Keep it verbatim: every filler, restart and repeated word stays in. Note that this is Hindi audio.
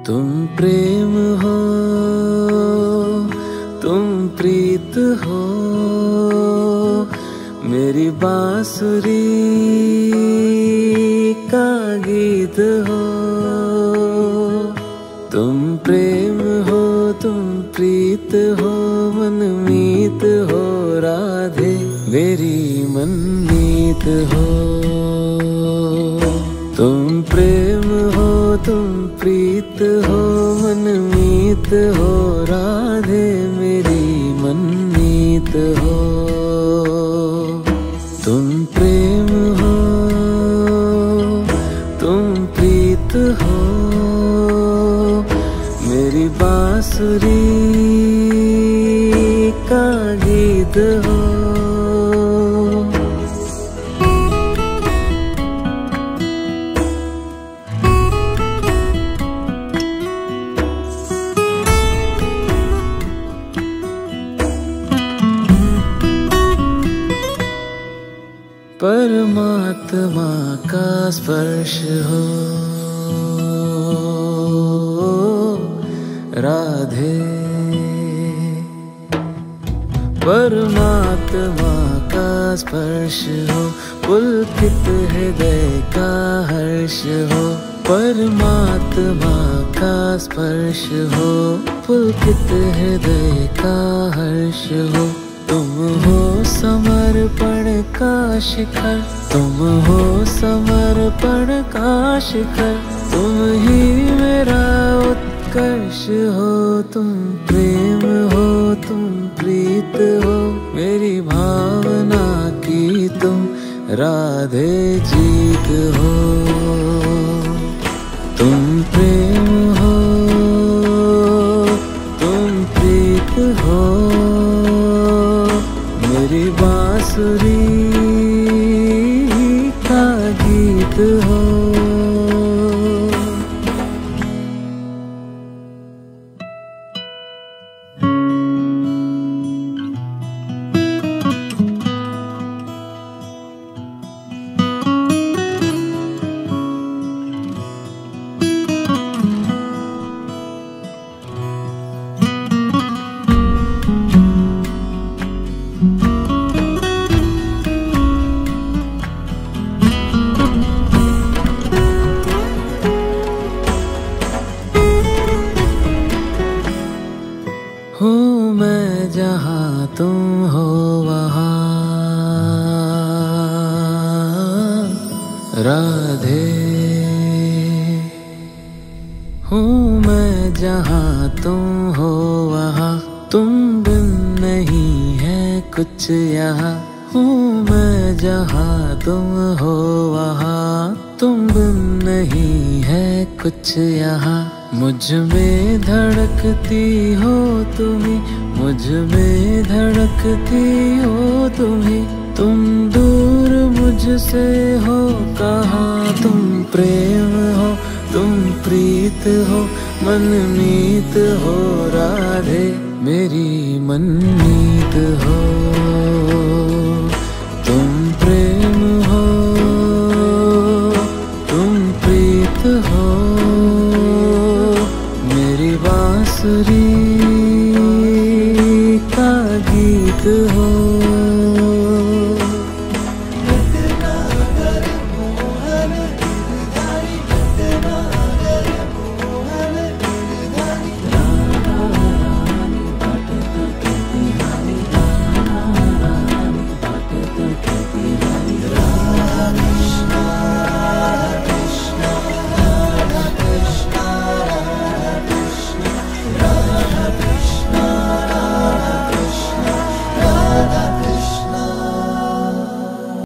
तुम प्रेम हो, तुम प्रीत हो, मेरी बांसुरी का गीत हो। तुम प्रेम हो, तुम प्रीत हो, मनमीत हो राधे, मेरी मनमीत हो। तुम प्रेम हो, तुम प्रीत हो, मनमीत हो राधे, मेरी मनमीत हो। तुम प्रेम हो, तुम प्रीत हो, मेरी बांसुरी का गीत हो। परमात्मा का स्पर्श हो राधे, परमात्मा का स्पर्श हो, पुलकित हृदय का हर्ष हो। परमात्मा का स्पर्श हो, पुलकित हृदय का हर्ष हो। तुम हो समर्पण का शिखर, तुम हो समर्पण का शिखर, तुम ही मेरा उत्कर्ष हो। तुम प्रेम हो, तुम प्रीत हो, मेरी भावना की तुम राधे जीत हो। तुम प्रेम हो, तुम प्रीत हो, मेरी बांसुरी का गीत हो। हूँ मैं जहाँ तुम हो वहाँ राधे, हूँ मैं जहाँ तुम हो वहाँ, तुम बिन नहीं है कुछ यहाँ। हूँ मैं जहाँ तुम हो वहाँ, तुम बिन नहीं है कुछ यहाँ। मुझ में धड़कती हो तुम्ही, मुझ में धड़कती हो तुम्ही, तुम दूर मुझसे हो कहाँ। तुम प्रेम हो, तुम प्रीत हो, मनमीत हो राधे, मेरी मनमीत हो।